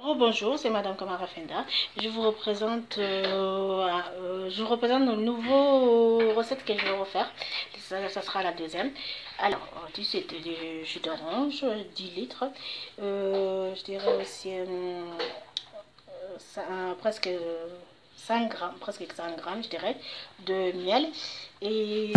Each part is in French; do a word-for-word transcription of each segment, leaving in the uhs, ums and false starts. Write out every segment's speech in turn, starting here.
Bonjour, c'est Madame Kamara Fenda. Je vous représente, euh, euh, je vous représente une nouvelle recette que je vais refaire. Ça, ça sera la deuxième. Alors, c'est du jus d'orange, dix litres. Euh, je dirais aussi euh, euh, presque cinq grammes, presque cinq grammes, je dirais, de miel. Et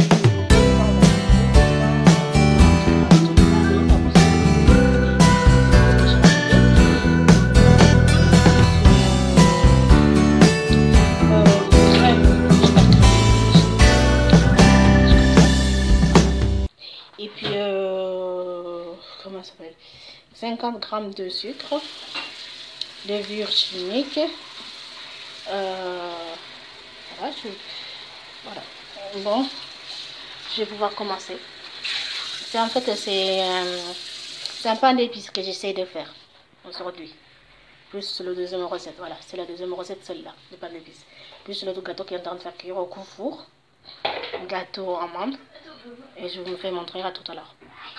Et puis, euh, comment ça s'appelle, cinquante grammes de sucre, levure chimique. Euh, voilà, je, voilà. Bon, je vais pouvoir commencer. C'est en fait, c'est euh, un pain d'épices que j'essaie de faire aujourd'hui. Plus le deuxième recette, voilà, c'est la deuxième recette, celle-là, le pain d'épices. Plus le gâteau qui est en train de faire cuire au four, gâteau en amande. Et je vous fais montrer à tout à l'heure.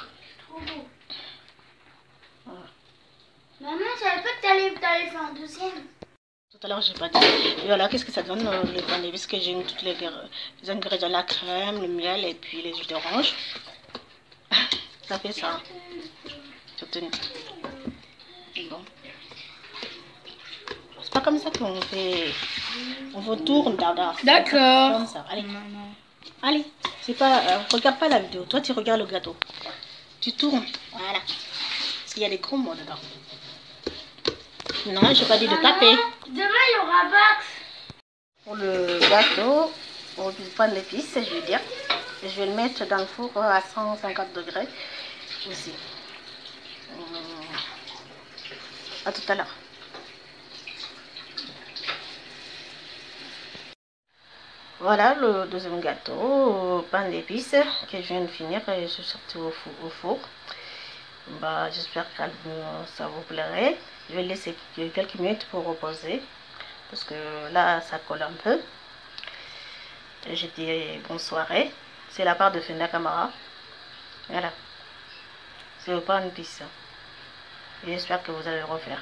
Voilà. Maman, je savais pas que tu allais, allais faire un deuxième. Tout à l'heure, j'ai pas dit. Et voilà, qu'est-ce que ça donne le pain d'épices que j'ai mis toutes les, les ingrédients, la crème, le miel et puis les jus d'orange. Ça fait ça. Je tenais. Bon. C'est pas comme ça qu'on fait. On vous tourne, Dada. D'accord. Comme ça. Allez. Allez. C'est pas. Euh, regarde pas la vidéo. Toi, tu regardes le gâteau. Tu tournes. Voilà. Parce qu'il y a des gros mots dedans. Non, je n'ai pas dit de taper. Demain, il y aura Bax. Pour le gâteau, on va prendre l'épice, je vais dire. Et je vais le mettre dans le four à cent cinquante degrés aussi. À tout à l'heure. Voilà le deuxième gâteau, pain d'épices que je viens de finir et je suis sortie au four. Au four. Bah, j'espère que ça vous plairait. Je vais laisser quelques minutes pour reposer parce que là ça colle un peu. Je dis bonne soirée. C'est la part de Fenda Kamara. Voilà. C'est le pain d'épices. J'espère que vous allez le refaire.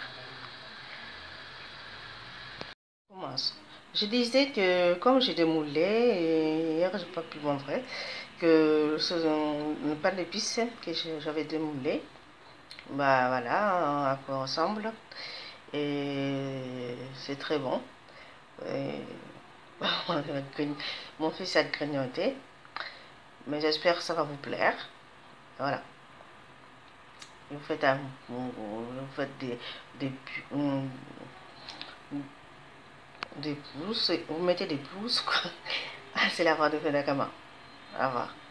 Commence. Je disais que comme j'ai démoulé, et hier j'ai pas pu montrer, que le pain d'épices que j'avais démoulé, bah voilà à quoi ressemble. Et c'est très bon. Et mon fils a grignoté, mais j'espère que ça va vous plaire. Voilà. Vous faites, un, vous faites des, des, des pouces, vous mettez des pouces, quoi. C'est la voix de Fenda Kamara. Au revoir.